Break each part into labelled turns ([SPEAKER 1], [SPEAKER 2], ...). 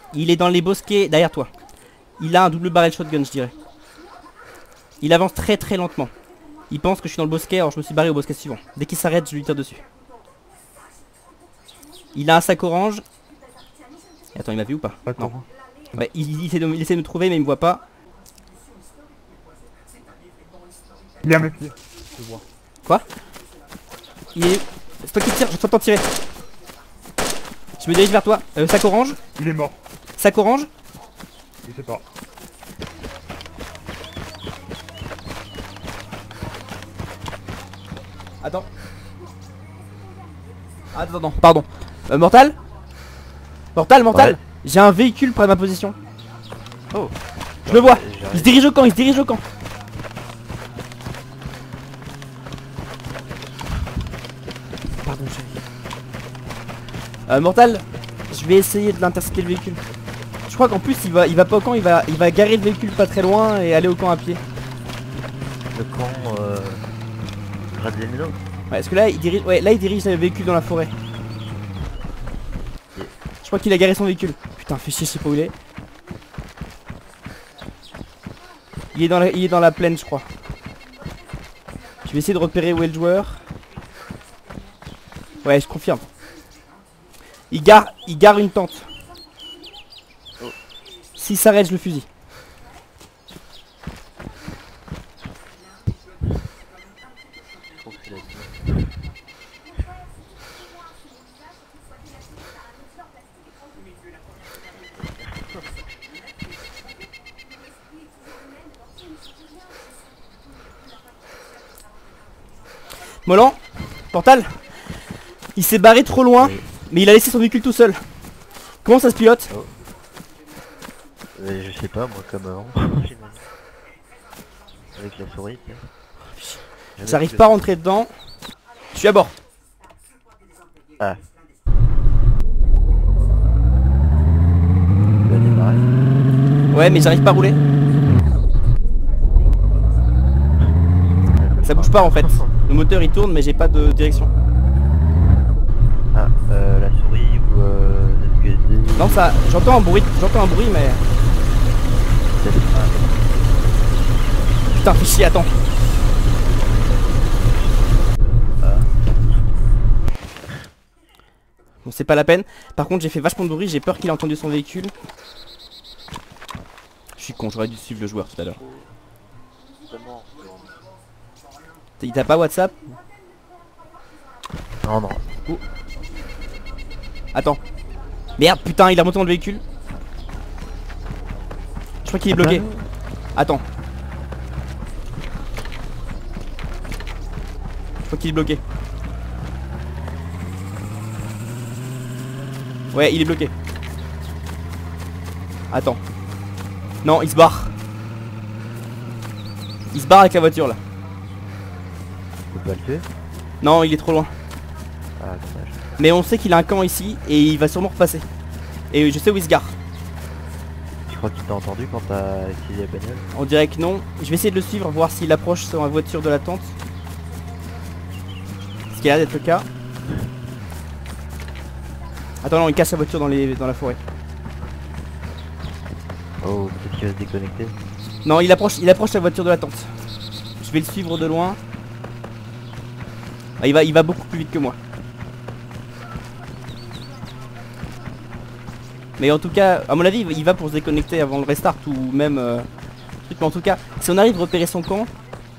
[SPEAKER 1] Il est dans les bosquets derrière toi. Il a un double barrel shotgun, je dirais. Il avance très très lentement. Il pense que je suis dans le bosquet, alors je me suis barré au bosquet suivant. Dès qu'il s'arrête, je lui tire dessus. Il a un sac orange. Et attends, il m'a vu ou pas? Non. Ouais, il essaie de me trouver, mais il me voit pas.
[SPEAKER 2] Il est à mes pieds. Je vois.
[SPEAKER 1] Quoi? Il est... C'est toi qui tires, je t'entends tirer. Je me dirige vers toi. Sac orange.
[SPEAKER 2] Il est mort.
[SPEAKER 1] Sac orange.
[SPEAKER 2] Je sais pas.
[SPEAKER 1] Attends. Attends, pardon. Mortal. Mortal.
[SPEAKER 3] Ouais.
[SPEAKER 1] J'ai un véhicule près de ma position.
[SPEAKER 3] Oh.
[SPEAKER 1] Je le vois. Il se dirige au camp, Pardon, chérie. Mortal, je vais essayer de l'intercepter le véhicule. Je crois qu'en plus il va pas au camp, il va garer le véhicule pas très loin et aller au camp à pied.
[SPEAKER 3] Le camp Graziano.
[SPEAKER 1] Ouais, parce que là il dirige, le véhicule dans la forêt. Je crois qu'il a garé son véhicule. Putain, fais chier, je sais pas où il est. Il est dans la plaine, je crois. Je vais essayer de repérer où est le joueur. Ouais, je confirme. Il gare une tente. S'il s'arrête, je le fusille.
[SPEAKER 3] Je trouve que c'est la
[SPEAKER 1] Molan, Portal. Il s'est barré trop loin, oui. Mais il a laissé son véhicule tout seul. Comment ça se pilote?
[SPEAKER 3] Oh. Je sais pas, moi, comme avant. Avec la souris.
[SPEAKER 1] J'arrive pas à rentrer dedans. Je suis à bord.
[SPEAKER 3] Ah.
[SPEAKER 1] Ouais, mais j'arrive pas à rouler. Ça bouge pas en fait. Le moteur il tourne, mais j'ai pas de direction.
[SPEAKER 3] Ah, la souris ou
[SPEAKER 1] non, ça, j'entends un bruit, mais... Putain, fais chier, attends. Bon, c'est pas la peine. Par contre, j'ai fait vachement de bruit, j'ai peur qu'il ait entendu son véhicule. Je suis con, j'aurais dû suivre le joueur tout à l'heure. Il t'a pas WhatsApp?
[SPEAKER 3] Non, non.
[SPEAKER 1] Attends. Merde, putain, il est remonté dans le véhicule. Je crois qu'il est bloqué. Attends. Je crois qu'il est bloqué. Ouais, il est bloqué. Attends. Non, il se barre. Il se barre avec la voiture là.
[SPEAKER 3] Tu peux pas le tuer?
[SPEAKER 1] Non, il est trop loin.
[SPEAKER 3] Ah, dommage.
[SPEAKER 1] Mais on sait qu'il a un camp ici et il va sûrement repasser. Et je sais où il se gare.
[SPEAKER 3] Je crois qu'il t'a entendu quand t'as utilisé la bagnole.
[SPEAKER 1] On dirait que non. Je vais essayer de le suivre, voir s'il approche sur la voiture de la tente. Ce qui a l'air d'être le cas. Attends, non, il casse la voiture dans la forêt.
[SPEAKER 3] Oh, peut-être qu'il va se déconnecter.
[SPEAKER 1] Non, il approche la voiture de la tente. Je vais le suivre de loin. Ah, il va beaucoup plus vite que moi. Mais en tout cas, à mon avis, il va pour se déconnecter avant le restart ou même... Mais en tout cas, si on arrive à repérer son camp...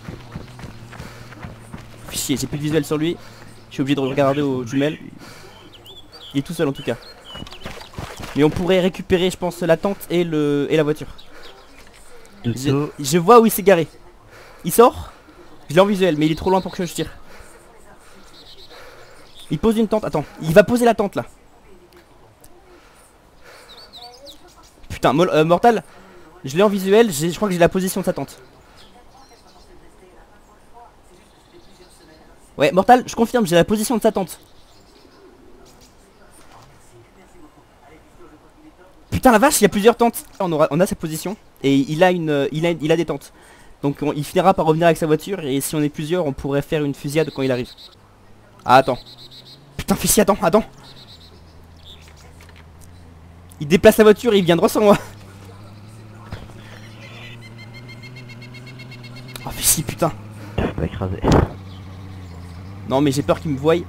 [SPEAKER 1] Chier, j'ai plus de visuel sur lui. Je suis obligé de regarder aux jumelles. Il est tout seul en tout cas. Mais on pourrait récupérer, je pense, la tente et la voiture. Je vois où il s'est garé. Il sort. Je l'ai en visuel, mais il est trop loin pour que je tire. Il pose une tente. Attends, il va poser la tente là. Putain, Mortal, je l'ai en visuel, je crois que j'ai la position de sa tente. Ouais, Mortal, je confirme, j'ai la position de sa tente. Putain la vache, il y a plusieurs tentes. On a sa position et il a des tentes. Donc il finira par revenir avec sa voiture et si on est plusieurs, on pourrait faire une fusillade quand il arrive. Ah attends. Putain fais chier, attends. Il déplace la voiture et il vient droit sur moi. Oh fais chier putain.
[SPEAKER 3] Tu vas écraser.
[SPEAKER 1] Non mais j'ai peur qu'il me voie.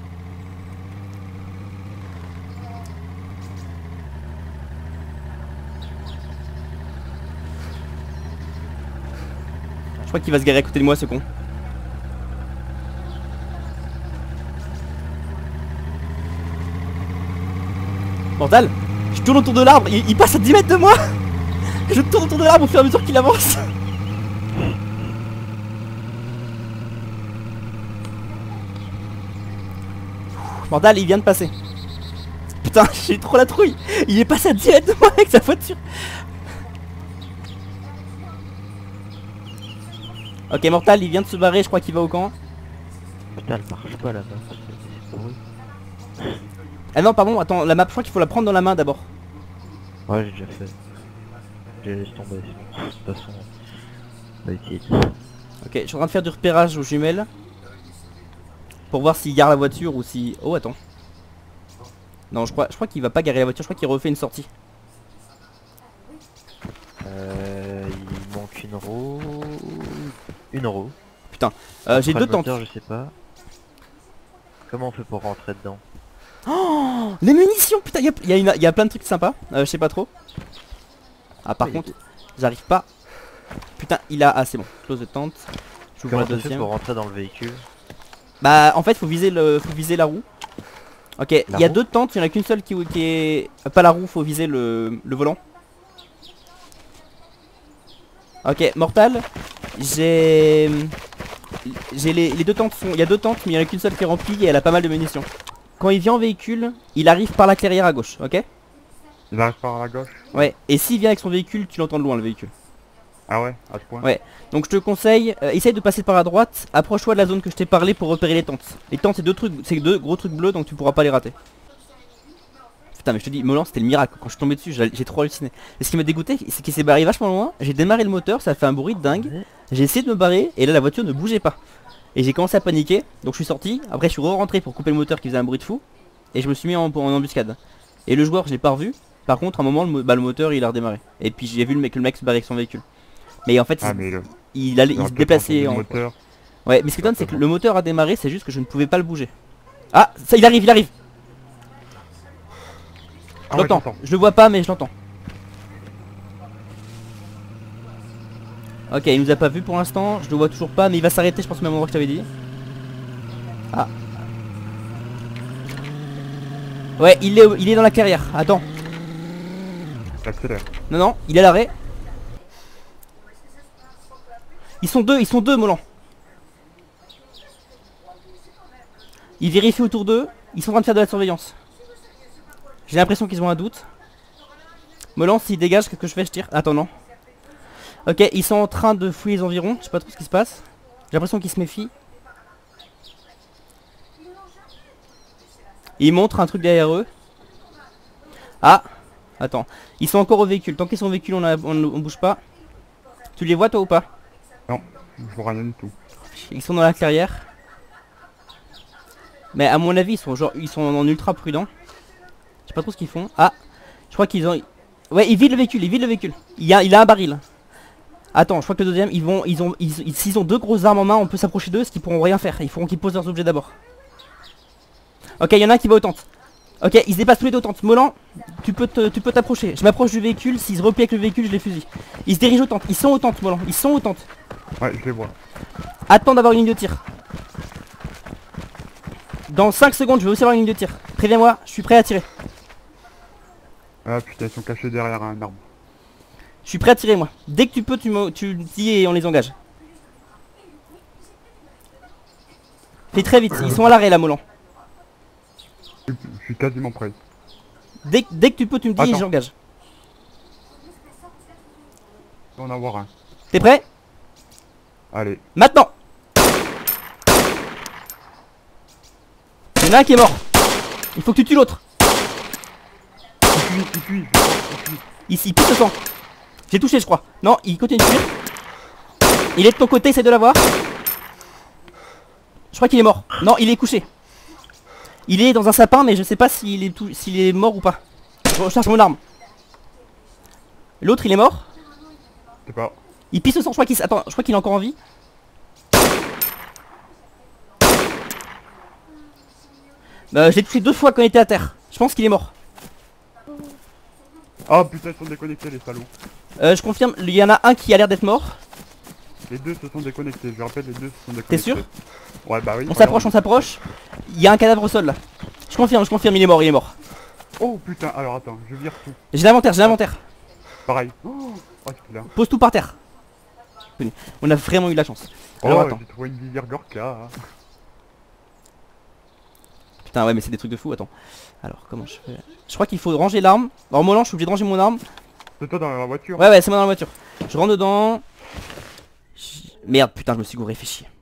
[SPEAKER 1] Je crois qu'il va se garer à côté de moi ce con. Mortal, je tourne autour de l'arbre, il passe à 10 mètres de moi. Je tourne autour de l'arbre au fur et à mesure qu'il avance. Mortal, il vient de passer. Putain, j'ai trop la trouille. Il est passé à 10 mètres de moi avec sa voiture. Ok, Mortal, il vient de se barrer, je crois qu'il va au camp.
[SPEAKER 3] Putain, elle marche pas là-bas. C'est pourri.
[SPEAKER 1] Ah non, pardon, attends, la map, je crois qu'il faut la prendre dans la main d'abord.
[SPEAKER 3] Ouais, j'ai déjà fait. J'ai laissé tomber. De toute façon, on va essayer.
[SPEAKER 1] Ok, je suis en train de faire du repérage aux jumelles. Pour voir s'il gare la voiture ou si... Oh, attends. Non, je crois qu'il va pas garer la voiture, je crois qu'il refait une sortie.
[SPEAKER 3] Il manque une roue. Une roue.
[SPEAKER 1] Putain, j'ai
[SPEAKER 3] Après,
[SPEAKER 1] deux
[SPEAKER 3] le moteur,
[SPEAKER 1] tentes.
[SPEAKER 3] je sais pas. Comment on fait pour rentrer dedans?
[SPEAKER 1] Oh, les munitions, putain, il y a plein de trucs sympas. Je sais pas trop. Ah, par contre, j'arrive pas. Putain, il a... Ah, c'est bon, close de tente. J'ouvre
[SPEAKER 3] Comment
[SPEAKER 1] la
[SPEAKER 3] on fait
[SPEAKER 1] deuxième.
[SPEAKER 3] pour rentrer dans le véhicule?
[SPEAKER 1] Bah, en fait, faut viser la roue. Ok, il y a
[SPEAKER 3] roue
[SPEAKER 1] deux tentes, il y en a qu'une seule qui est... Pas la roue, faut viser le volant. Ok, Mortal, j'ai les deux tentes sont... Il y a deux tentes, mais il y en a qu'une seule qui est remplie et elle a pas mal de munitions. Quand il vient en véhicule, il arrive par la clairière à gauche, ok?
[SPEAKER 2] Il arrive par la gauche.
[SPEAKER 1] Ouais, et s'il vient avec son véhicule, tu l'entends de loin le véhicule.
[SPEAKER 2] Ah ouais, à ce point.
[SPEAKER 1] Ouais, donc je te conseille, essaye de passer par la droite, approche-toi de la zone que je t'ai parlé pour repérer les tentes. Les tentes c'est deux gros trucs bleus donc tu pourras pas les rater. Putain mais je te dis, Molan c'était le miracle, quand je suis tombé dessus j'ai trop halluciné. Et ce qui m'a dégoûté c'est qu'il s'est barré vachement loin, j'ai démarré le moteur, ça a fait un bruit de dingue, j'ai essayé de me barrer et là la voiture ne bougeait pas. Et j'ai commencé à paniquer, donc je suis sorti, après je suis re-rentré pour couper le moteur qui faisait un bruit de fou. Et je me suis mis en embuscade. Et le joueur je l'ai pas revu, par contre à un moment le moteur il a redémarré. Et puis j'ai vu le mec se barrer avec son véhicule. Mais en fait il se déplaçait en...
[SPEAKER 2] moteur.
[SPEAKER 1] Ouais mais ce qui donne c'est que le moteur a démarré, c'est juste que je ne pouvais pas le bouger. Ah ça il arrive. Je
[SPEAKER 2] Ah ouais,
[SPEAKER 1] l'entends,
[SPEAKER 2] j'entends.
[SPEAKER 1] je le vois pas mais je l'entends. Ok il nous a pas vu pour l'instant, je le vois toujours pas mais il va s'arrêter je pense au même endroit que je t'avais dit. Ah. Ouais il est dans la clairière, attends.
[SPEAKER 2] J'accélère.
[SPEAKER 1] Non, il est à l'arrêt. Ils sont deux Molan. Ils vérifient autour d'eux, ils sont en train de faire de la surveillance. J'ai l'impression qu'ils ont un doute. Molan s'il dégage, qu'est-ce que je fais? Je tire. Attends non. Ok, ils sont en train de fouiller les environs, je sais pas trop ce qui se passe. J'ai l'impression qu'ils se méfient. Ils montrent un truc derrière eux. Ah, attends, ils sont encore au véhicule, tant qu'ils sont au véhicule on bouge pas. Tu les vois toi ou pas?
[SPEAKER 2] Non, je vois rien du tout.
[SPEAKER 1] Ils sont dans la clairière. Mais à mon avis ils sont en ultra prudents. Je sais pas trop ce qu'ils font. Ah, je crois qu'ils ont... Ouais ils vident le véhicule, il a un baril. Attends, je crois que le deuxième, s'ils ont deux grosses armes en main, on peut s'approcher d'eux, parce qu'ils pourront rien faire. Il faut qu'ils posent leurs objets d'abord. Ok, il y en a un qui va aux tentes. Ok, ils se dépassent tous les deux aux tentes. Molan, tu peux t'approcher. Je m'approche du véhicule, s'ils se replient avec le véhicule, je les fusille. Ils se dirigent aux tentes, ils sont aux tentes, Molan, ils sont aux tentes.
[SPEAKER 2] Ouais, je les vois.
[SPEAKER 1] Attends d'avoir une ligne de tir. Dans 5 secondes, je vais aussi avoir une ligne de tir. Préviens-moi, je suis prêt à tirer.
[SPEAKER 2] Ah putain, ils sont cachés derrière un arbre.
[SPEAKER 1] Je suis prêt à tirer moi. Dès que tu peux, tu me dis et on les engage. Fais très vite, ils sont à l'arrêt là, Molan.
[SPEAKER 2] Je suis quasiment prêt.
[SPEAKER 1] Dès que tu peux, tu me dis et
[SPEAKER 2] Attends.
[SPEAKER 1] j'engage.
[SPEAKER 2] Il doit en avoir un.
[SPEAKER 1] T'es prêt?
[SPEAKER 2] Allez.
[SPEAKER 1] Maintenant! Il y en a un qui est mort. Il faut que tu tues l'autre.
[SPEAKER 2] Il fuit.
[SPEAKER 1] Ici, il pousse le sang. J'ai touché je crois. Non, il continue de fuir. Il est de ton côté, essaie de l'avoir. Je crois qu'il est mort. Non, il est couché. Il est dans un sapin mais je sais pas s'il est mort ou pas. Je recharge mon arme. L'autre il est mort.
[SPEAKER 2] Je sais pas.
[SPEAKER 1] Il pisse le sang, je crois qu'il... Attends, je crois qu'il est encore en vie. Je l'ai touché 2 fois quand il était à terre. Je pense qu'il est mort.
[SPEAKER 2] Oh putain, ils sont déconnectés les salauds.
[SPEAKER 1] Je confirme, il y en a un qui a l'air d'être mort.
[SPEAKER 2] Les deux se sont déconnectés, je rappelle, les deux se sont déconnectés.
[SPEAKER 1] T'es sûr?
[SPEAKER 2] Ouais, bah oui.
[SPEAKER 1] On s'approche, on s'approche. Il y a un cadavre au sol là. Je confirme, il est mort, il est mort.
[SPEAKER 2] Oh putain, alors attends, je vire tout.
[SPEAKER 1] J'ai l'inventaire, j'ai l'inventaire.
[SPEAKER 2] Pareil. Oh, c'est là.
[SPEAKER 1] Pose tout par terre. On a vraiment eu de la chance. Alors
[SPEAKER 2] Oh,
[SPEAKER 1] attends.
[SPEAKER 2] j'ai trouvé une visière Gorka.
[SPEAKER 1] Putain ouais mais c'est des trucs de fou, attends. Alors comment je fais? Je crois qu'il faut ranger l'arme. Alors Molan, je suis obligé de ranger mon arme.
[SPEAKER 2] C'est toi dans la voiture?
[SPEAKER 1] Ouais c'est moi dans la voiture. Je rentre dedans. Merde putain je me suis gouré, fait chier.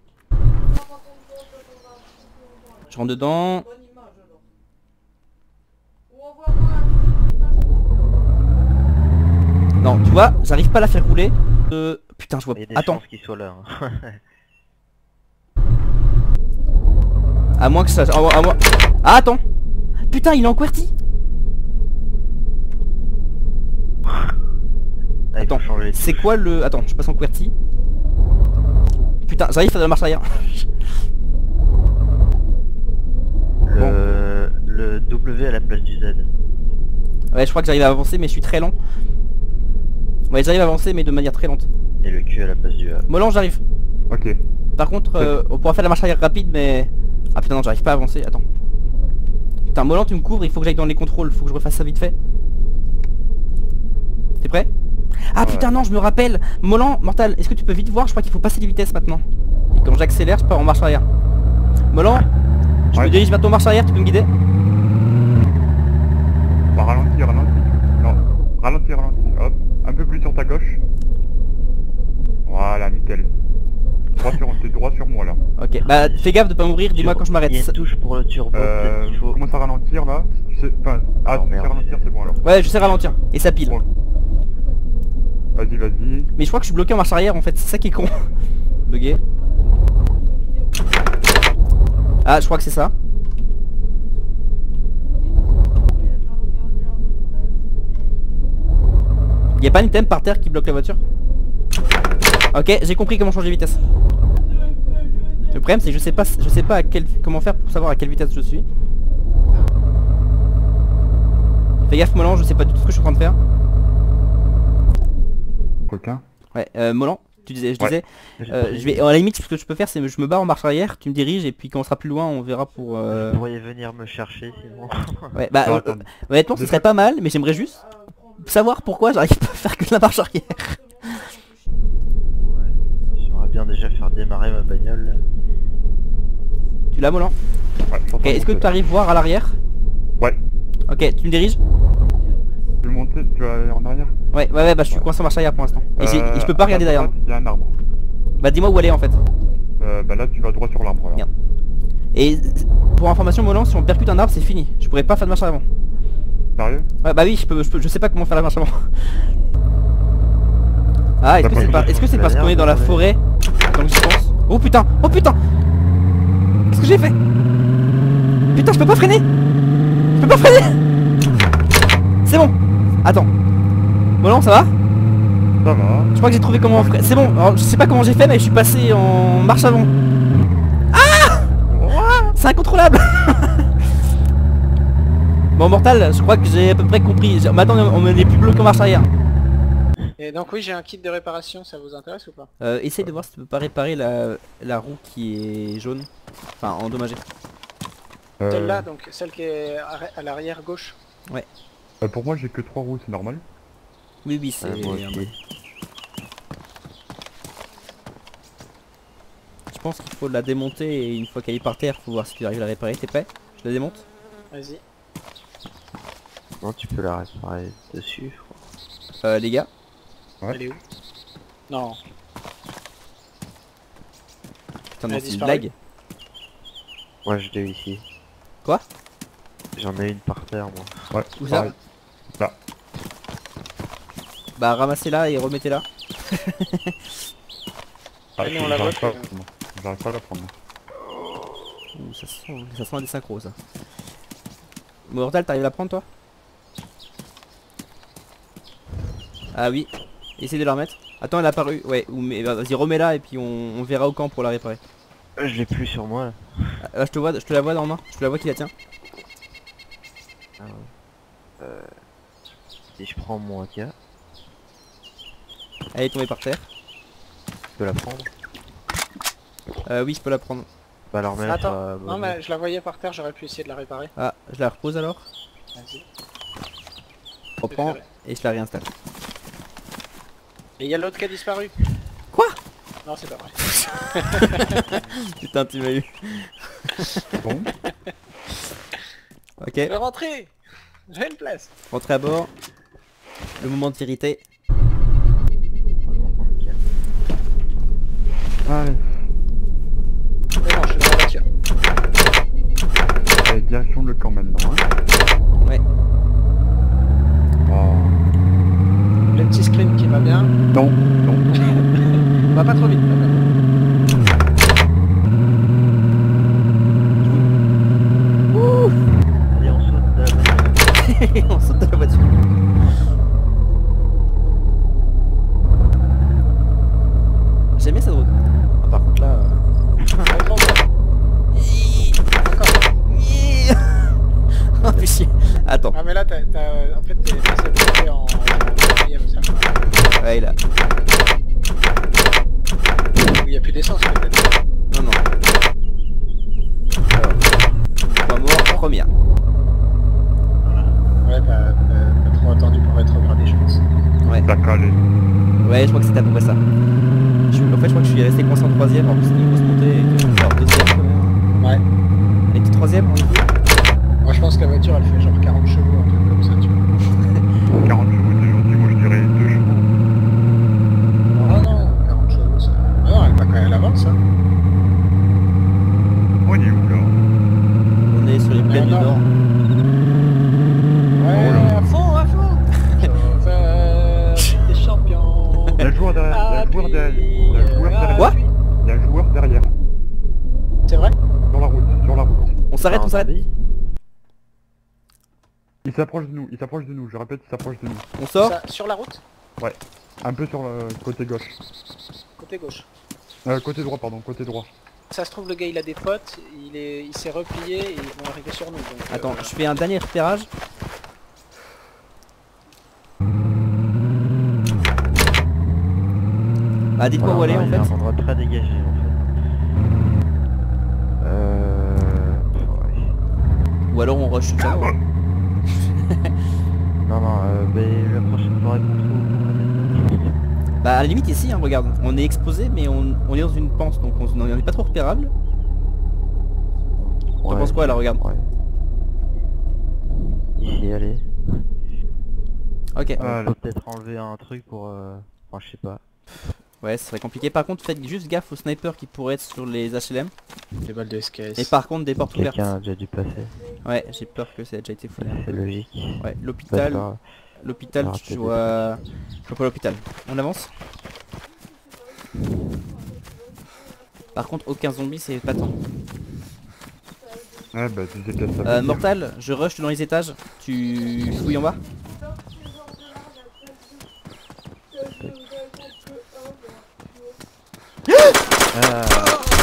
[SPEAKER 1] Je rentre dedans. Non tu vois, j'arrive pas à la faire rouler. Putain je vois.
[SPEAKER 3] Il y a des
[SPEAKER 1] Attends.
[SPEAKER 3] chances qu'il soit là. Hein.
[SPEAKER 1] À moins que ça... à moins... Ah attends. Putain il est en QWERTY.
[SPEAKER 3] Ah,
[SPEAKER 1] Attends, c'est quoi le... Attends, je passe en QWERTY. Putain, j'arrive à faire de la marche arrière.
[SPEAKER 3] Le W à la place du Z.
[SPEAKER 1] Ouais, je crois que j'arrive à avancer, mais je suis très lent. Ouais, j'arrive à avancer, mais de manière très lente.
[SPEAKER 3] Et le Q à la place du A.
[SPEAKER 1] Molan, j'arrive.
[SPEAKER 2] Ok.
[SPEAKER 1] Par contre, on pourra faire la marche arrière rapide, mais... Ah putain, non, j'arrive pas à avancer, attends. Putain, Molan, tu me couvres, il faut que j'aille dans les contrôles, faut que je refasse ça vite fait. T'es prêt? Ah putain non je me rappelle. Molan, Mortal, est-ce que tu peux vite voir? Je crois qu'il faut passer les vitesses maintenant. Et quand j'accélère je pars en marche arrière. Molan, je me dirige vers ton marche arrière, tu peux me guider?
[SPEAKER 2] Bah ralentis. Non, ralentis. Hop, un peu plus sur ta gauche. Voilà, nickel. T'es droit sur moi là.
[SPEAKER 1] Ok, bah fais gaffe de pas mourir, dis-moi quand je m'arrête.
[SPEAKER 3] Il y a une touche pour le turbo, peut-être qu'il faut...
[SPEAKER 2] Commence à ralentir là. Tu sais, enfin,
[SPEAKER 3] Oh,
[SPEAKER 2] tu sais
[SPEAKER 3] merde.
[SPEAKER 2] ralentir, c'est bon alors.
[SPEAKER 1] Ouais je sais ralentir, et ça pile.
[SPEAKER 2] Bon. Vas-y.
[SPEAKER 1] Mais je crois que je suis bloqué en marche arrière en fait, c'est ça qui est con. Bugué. Ah je crois que c'est ça. Y'a pas un item par terre qui bloque la voiture? Ok, j'ai compris comment changer de vitesse. Le problème c'est que je sais pas comment faire pour savoir à quelle vitesse je suis. Fais gaffe Molan, je sais pas du tout ce que je suis en train de faire.
[SPEAKER 2] Requin.
[SPEAKER 1] Ouais, Molan, je disais, je vais, à la limite ce que je peux faire c'est je me barre en marche arrière, tu me diriges et puis quand on sera plus loin on verra pour...
[SPEAKER 3] Vous pourriez venir me chercher sinon.
[SPEAKER 1] Ouais, bah
[SPEAKER 2] Non, attends.
[SPEAKER 1] honnêtement ce serait pas mal, mais j'aimerais juste savoir pourquoi j'arrive pas à faire que de la marche arrière.
[SPEAKER 3] Ouais, j'aimerais bien déjà faire démarrer ma bagnole là.
[SPEAKER 1] Tu l'as Molan?
[SPEAKER 2] Ouais,
[SPEAKER 1] Ok, est-ce que tu arrives voir à l'arrière?
[SPEAKER 2] Ouais.
[SPEAKER 1] Ok, tu me diriges?
[SPEAKER 2] Tu veux monter, tu vas aller en arrière?
[SPEAKER 1] Ouais, bah je suis coincé en marche arrière pour l'instant. Et je peux pas regarder
[SPEAKER 2] à
[SPEAKER 1] derrière.
[SPEAKER 2] droite, il y a un arbre.
[SPEAKER 1] Bah dis-moi où aller en fait.
[SPEAKER 2] Bah là tu vas droit sur l'arbre là.
[SPEAKER 1] Merde. Et pour information Molan, si on percute un arbre c'est fini. Je pourrais pas faire de marche avant.
[SPEAKER 2] Sérieux?
[SPEAKER 1] Ouais bah oui, je sais pas comment faire la marche avant. Ah, est-ce que c'est parce qu'on est dans la forêt? Donc j'y pense. Oh putain! Oh putain! Qu'est-ce que j'ai fait? Putain, je peux pas freiner! Je peux pas freiner! C'est bon! Attends. Molan, ça va?
[SPEAKER 2] Ça va.
[SPEAKER 1] Je crois que j'ai trouvé comment freiner. C'est bon, alors, je sais pas comment j'ai fait mais je suis passé en marche avant. Ah! C'est incontrôlable. Bon Mortal, je crois que j'ai à peu près compris. Maintenant on n'est plus bloqué en marche arrière.
[SPEAKER 4] Et donc oui, j'ai un kit de réparation, ça vous intéresse ou pas?
[SPEAKER 1] Essaye de voir si tu peux pas réparer la roue qui est jaune. Enfin endommagée.
[SPEAKER 4] Celle-là, donc celle qui est à l'arrière gauche.
[SPEAKER 1] Ouais.
[SPEAKER 2] Pour moi j'ai que 3 roues, c'est normal.
[SPEAKER 1] Oui c'est...
[SPEAKER 3] moi aussi.
[SPEAKER 1] Je pense qu'il faut la démonter et une fois qu'elle est par terre, faut voir si tu arrives à la réparer. T'es prêt? Je la démonte?
[SPEAKER 4] Vas-y.
[SPEAKER 3] Non, tu peux la réparer dessus, je crois.
[SPEAKER 1] Les gars.
[SPEAKER 2] Ouais.
[SPEAKER 4] Elle est où? Non.
[SPEAKER 1] Putain
[SPEAKER 4] Elle a
[SPEAKER 1] non, c'est une
[SPEAKER 4] disparu.
[SPEAKER 1] blague.
[SPEAKER 3] Moi je l'ai eu ici.
[SPEAKER 1] Quoi?
[SPEAKER 3] J'en ai une par terre moi.
[SPEAKER 2] Ouais.
[SPEAKER 1] Où ça?
[SPEAKER 2] pareil. Là.
[SPEAKER 1] Bah ramassez-la et remettez-la.
[SPEAKER 2] Ah,
[SPEAKER 4] Mais on la voit
[SPEAKER 2] j'arrive pas à
[SPEAKER 4] que-
[SPEAKER 2] la prendre. J'arrive pas à la prendre.
[SPEAKER 1] Ouh, ça sent un désynchro ça. Mortal, t'arrives à la prendre toi? Ah oui. Essaye de la remettre. Attends, elle a apparu. Ouais, vas-y, remets-la et puis on verra au camp pour la réparer.
[SPEAKER 3] Je l'ai plus sur moi là.
[SPEAKER 1] Ah, je te la vois dans la main. Je te la vois qui la tient.
[SPEAKER 3] Ah ouais. Si je prends mon AK,
[SPEAKER 1] Elle est tombée par terre.
[SPEAKER 3] je peux la prendre.
[SPEAKER 1] Oui, je peux la prendre.
[SPEAKER 3] Bah alors mais
[SPEAKER 4] Attends, non mais je la voyais par terre, j'aurais pu essayer de la réparer.
[SPEAKER 1] Ah, je la repose alors.
[SPEAKER 4] Vas-y.
[SPEAKER 1] Je reprends et je la réinstalle.
[SPEAKER 4] Et il y a l'autre qui a disparu.
[SPEAKER 1] Quoi?
[SPEAKER 4] Non, c'est pas vrai.
[SPEAKER 1] Putain, tu m'as eu.
[SPEAKER 2] Bon.
[SPEAKER 1] Ok,
[SPEAKER 4] Je vais rentrer. J'ai une place.
[SPEAKER 1] rentrez à bord. Le moment de s'irriter.
[SPEAKER 2] Allez.
[SPEAKER 4] C'est bon, je suis dans la voiture.
[SPEAKER 2] Allez, direction le camp maintenant. Hein.
[SPEAKER 1] Ouais.
[SPEAKER 2] Oh.
[SPEAKER 4] Le petit screen qui va bien.
[SPEAKER 2] Non, non.
[SPEAKER 4] Va pas trop vite.
[SPEAKER 3] Allez on saute de la voiture.
[SPEAKER 1] On saute de la voiture. J'aime bien cette route. Ah, par contre là... Oh putain. Attends.
[SPEAKER 4] Ah mais là en fait t'es bloqué en quatrième ça.
[SPEAKER 1] Ouais là.
[SPEAKER 4] Il y a plus d'essence peut-être.
[SPEAKER 1] Non non. Alors. 3 morts, première.
[SPEAKER 4] Ouais t'as trop attendu pour être regardé je pense.
[SPEAKER 1] Ouais.
[SPEAKER 2] T'as calé.
[SPEAKER 1] Ouais, je crois que c'était à peu près ça. En fait, je crois que je suis resté coincé en troisième, en plus c'était une grosse montée et que je vais faire deuxième quand même.
[SPEAKER 4] Ouais.
[SPEAKER 1] Elle était troisième, on est deux.
[SPEAKER 4] Moi je pense que la voiture elle fait genre 40 chevaux, un truc comme ça tu vois.
[SPEAKER 2] 40 chevaux, c'est gentil, moi je dirais 2 chevaux.
[SPEAKER 4] Ah non, 40 chevaux ça. Ah non, elle va quand même à l'avance hein.
[SPEAKER 2] On est où là?
[SPEAKER 1] On est sur les plaines du
[SPEAKER 4] non.
[SPEAKER 1] Nord.
[SPEAKER 4] Ouais, à fond, à fond. Sauveur des champions.
[SPEAKER 2] Il y a un joueur derrière, il y a un joueur derrière. Il y a un joueur derrière.
[SPEAKER 1] Quoi?
[SPEAKER 2] Il y a un joueur derrière.
[SPEAKER 4] C'est vrai?
[SPEAKER 2] Sur la route, sur la route.
[SPEAKER 1] On s'arrête, on s'arrête.
[SPEAKER 2] Il s'approche de nous, je répète, il s'approche de nous.
[SPEAKER 1] On sort.
[SPEAKER 4] Sur la route?
[SPEAKER 2] Un peu sur le côté gauche.
[SPEAKER 4] Côté gauche.
[SPEAKER 2] Côté droit, pardon, côté droit.
[SPEAKER 4] Ça se trouve le gars il a des potes, il s'est replié et ils vont arriver sur nous. Donc,
[SPEAKER 1] Attends, je fais un dernier repérage. Ah, dites-moi où aller en
[SPEAKER 3] Il y a
[SPEAKER 1] fait.
[SPEAKER 3] un endroit très dégagé en fait. Ouais.
[SPEAKER 1] Ou alors on rush tout ça.
[SPEAKER 3] Non non, la prochaine fois qu'on trouve.
[SPEAKER 1] Bah à la limite ici, hein, regarde, on est exposé mais on est dans une panse donc on n'est pas trop repérable. T'en penses quoi là, regarde?
[SPEAKER 3] Ouais. Ici, allez.
[SPEAKER 1] Ok.
[SPEAKER 3] On peut peut-être enlever un truc pour... Enfin, je sais pas.
[SPEAKER 1] Ouais, ce serait compliqué. Par contre, faites juste gaffe aux snipers qui pourraient être sur les HLM.
[SPEAKER 4] les balles de SKS.
[SPEAKER 1] Et par contre, des portes ouvertes.
[SPEAKER 3] Quelqu'un a déjà dû passer.
[SPEAKER 1] Ouais, j'ai peur que ça ait déjà été foulé.
[SPEAKER 3] C'est logique.
[SPEAKER 1] Ouais,
[SPEAKER 3] Bah,
[SPEAKER 1] l'hôpital.
[SPEAKER 3] c'est pas grave.
[SPEAKER 1] L'hôpital,
[SPEAKER 3] Alors,
[SPEAKER 1] tu vois... Je vois pas l'hôpital. On avance. Par contre, aucun zombie, c'est pas tant.
[SPEAKER 2] Ouais, bah tu sais qu'à ça.
[SPEAKER 1] Mortal, je rush dans les étages. Tu fouilles en bas.
[SPEAKER 3] Ah,